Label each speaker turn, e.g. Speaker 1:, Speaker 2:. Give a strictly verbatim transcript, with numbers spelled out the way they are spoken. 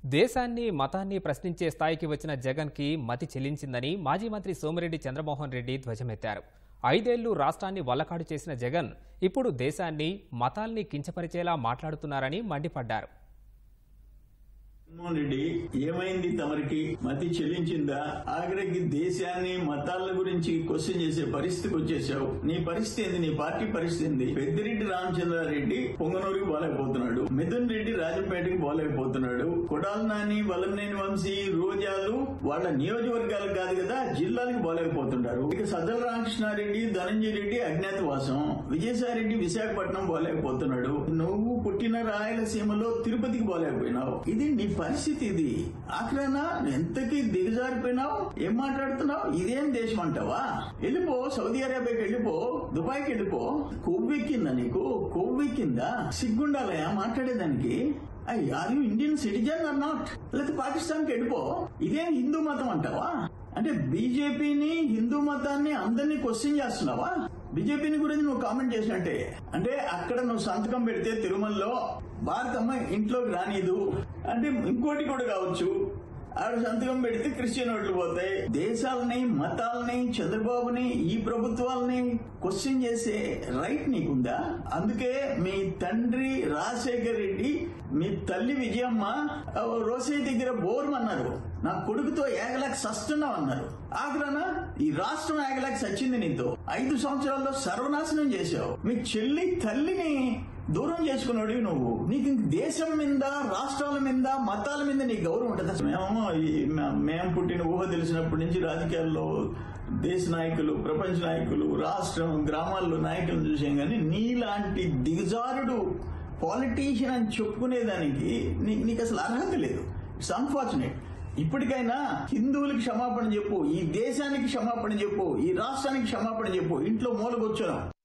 Speaker 1: దేశాన్ని మతాన్ని ప్రశ్నించే స్థాయికి వచ్చిన జగన్కి మతి చెల్లించిందని మాజీ మంత్రి సోమిరెడ్డి చంద్రమోహన్ రెడ్డి ధ్వజమెత్తారు. ఐదేళ్లు రాష్ట్రాన్ని వల్లకాడు చేసిన జగన్ ఇప్పుడు దేశాన్ని మతాల్ని కించపరిచేలా మాట్లాడుతున్నారని మండిపడ్డారు.
Speaker 2: జగన్మోహన్ రెడ్డి ఏమైంది, తమరికి మతి చెల్లించిందా? ఆఖరికి దేశాన్ని మతాల గురించి క్వశ్చన్ చేసే పరిస్థితికి వచ్చేసావు. నీ పరిస్థితి ఏంది? నీ పార్టీ పరిస్థితి ఏంది? పెద్దిరెడ్డి రామచంద్రారెడ్డి పొంగనూరుకి పోలేకపోతున్నాడు, మిథున్ రెడ్డి రాజంపేటకి పోలేకపోతున్నాడు, కొడాలి నాని, వలంనేని వంశీ, రోజాలు వాళ్ళ నియోజకవర్గాలకు కాదు కదా జిల్లాలకు పోలేకపోతున్నారు. ఇక సజ్జల రామకృష్ణారెడ్డి, ధనంజయ రెడ్డి అజ్ఞాతవాసం, విజయసాయిరెడ్డి విశాఖపట్నం పోలేకపోతున్నాడు. నువ్వు పుట్టిన రాయలసీమలో తిరుపతికి పోలేకపోయినావు. ఇది నీ పరిస్థితి. ఇది ఆఖరానా ఎంతకి దిగజారిపోయినావు? ఏం మాట్లాడుతున్నావు? ఇదేం దేశం అంటావా? వెళ్ళిపో, సౌదీ అరేబియాకి వెళ్ళిపో, దుబాయ్కి వెళ్ళిపో. కొవ్వెక్కిందా నీకు? కొవ్వెక్కిందా? సిగ్గుండాలయా మాట్లాడేదానికి? Are you Indian citizen or not? లేకపోతే పాకిస్తాన్ కి వెళ్ళిపో. ఇదేం హిందూ మతం అంటావా? అంటే బీజేపీని, హిందూ మతాన్ని అందరినీ క్వశ్చన్ చేస్తున్నావా? బీజేపీని గురించి నువ్వు కామెంట్ చేసినట్టే. అంటే అక్కడ నువ్వు సంతకం పెడితే తిరుమలలో భారతమ్మ ఇంట్లోకి రానిదు అంటే ఇంకోటి కూడా కావచ్చు. ఆడ సంతకం పెడితే క్రిస్టియన్ ఓట్లు పోతాయి. దేశాలని, మతాలని, చంద్రబాబుని, ఈ ప్రభుత్వాలని క్వశ్చన్ చేసే రైట్ నీకుందా? అందుకే మీ తండ్రి రాజశేఖర్ రెడ్డి, మీ తల్లి విజయమ్మ రోసయ్య దగ్గర బోర్మన్నారు, నా కొడుకుతో ఏగలాకి సస్తున్నావు అన్నారు. ఆగ్రానా ఈ రాష్ట్రం ఏగలాకి సచ్చింది నీతో. ఐదు సంవత్సరాల్లో సర్వనాశనం చేశావు. మీ చెల్లి తల్లిని దూరం చేసుకున్నాడు నువ్వు. నీకు ఇంక దేశం మీద, రాష్ట్రాల మీద, మతాల మీద నీకు గౌరవం ఉంటుంది. మేము మేము పుట్టిన ఊహ తెలిసినప్పటి నుంచి రాజకీయాల్లో దేశ నాయకులు, ప్రపంచ నాయకులు, రాష్ట్రం, గ్రామాల్లో నాయకులను చూసాం. కానీ నీలాంటి దిగజారుడు పాలిటీషియన్ అని చెప్పుకునేదానికి నీకు అసలు అర్హత లేదు. It's unfortunate. ఇప్పటికైనా హిందువులకి క్షమాపణ చెప్పు, ఈ దేశానికి క్షమాపణ చెప్పు, ఈ రాష్ట్రానికి క్షమాపణ చెప్పు. ఇంట్లో మూలకొచ్చాను.